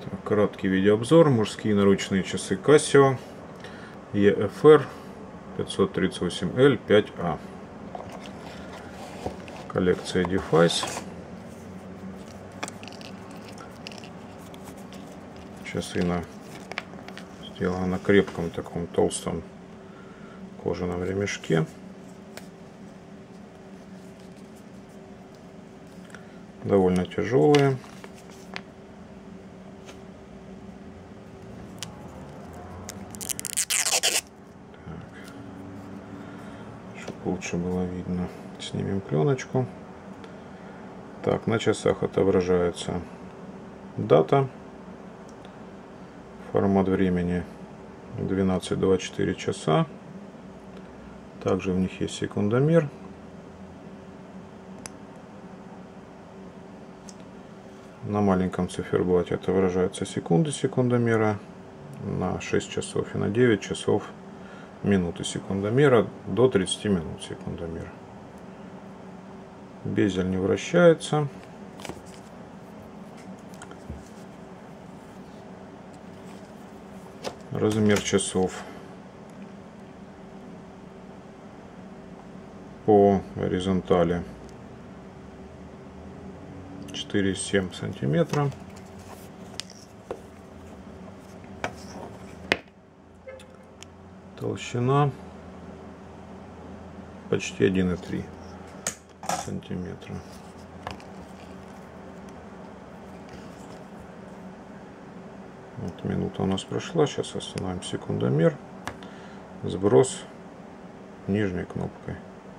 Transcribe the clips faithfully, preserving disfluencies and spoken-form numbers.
Так, краткий видеообзор. Мужские наручные часы Casio и эф эр пятьсот тридцать восемь эл пять а. Коллекция Defice. Часы на сделаны на крепком таком толстом кожаном ремешке. Довольно тяжелые. Чтобы лучше было видно, снимем пленочку. Так, на часах отображается дата, формат времени двенадцать двадцать четыре часа. Также в них есть секундомер. На маленьком циферблате отображаются секунды секундомера, на шесть часов и на девять часов минуты секундомера, до тридцати минут секундомера. Безель не вращается. Размер часов по горизонтали четыре и семь сантиметра. Толщина почти один и три сантиметра. Вот минута у нас прошла. Сейчас остановим секундомер. Сброс нижней кнопкой.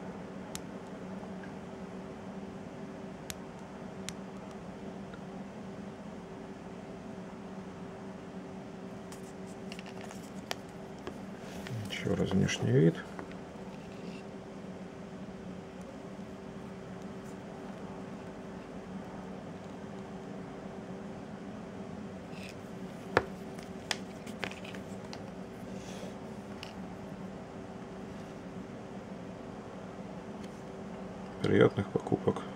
Еще раз внешний вид. Приятных покупок.